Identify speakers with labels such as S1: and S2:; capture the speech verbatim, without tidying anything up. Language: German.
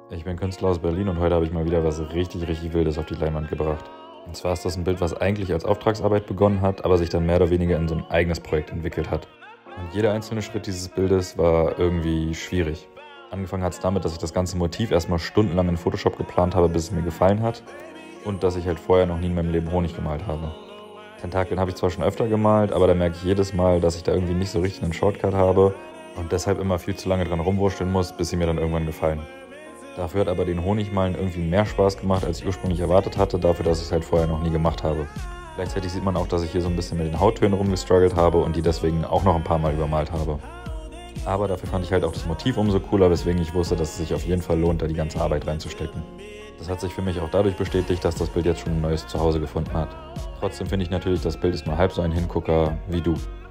S1: Ich bin Künstler aus Berlin und heute habe ich mal wieder was richtig, richtig Wildes auf die Leinwand gebracht. Und zwar ist das ein Bild, was eigentlich als Auftragsarbeit begonnen hat, aber sich dann mehr oder weniger in so ein eigenes Projekt entwickelt hat. Und jeder einzelne Schritt dieses Bildes war irgendwie schwierig. Angefangen hat es damit, dass ich das ganze Motiv erstmal stundenlang in Photoshop geplant habe, bis es mir gefallen hat. Und dass ich halt vorher noch nie in meinem Leben Honig gemalt habe. Tentakeln habe ich zwar schon öfter gemalt, aber da merke ich jedes Mal, dass ich da irgendwie nicht so richtig einen Shortcut habe und deshalb immer viel zu lange dran rumwurschteln muss, bis sie mir dann irgendwann gefallen. Dafür hat aber den Honigmalen irgendwie mehr Spaß gemacht, als ich ursprünglich erwartet hatte, dafür, dass ich es halt vorher noch nie gemacht habe. Gleichzeitig sieht man auch, dass ich hier so ein bisschen mit den Hauttönen rumgestruggelt habe und die deswegen auch noch ein paar Mal übermalt habe. Aber dafür fand ich halt auch das Motiv umso cooler, weswegen ich wusste, dass es sich auf jeden Fall lohnt, da die ganze Arbeit reinzustecken. Das hat sich für mich auch dadurch bestätigt, dass das Bild jetzt schon ein neues Zuhause gefunden hat. Trotzdem finde ich natürlich, das Bild ist nur halb so ein Hingucker wie du.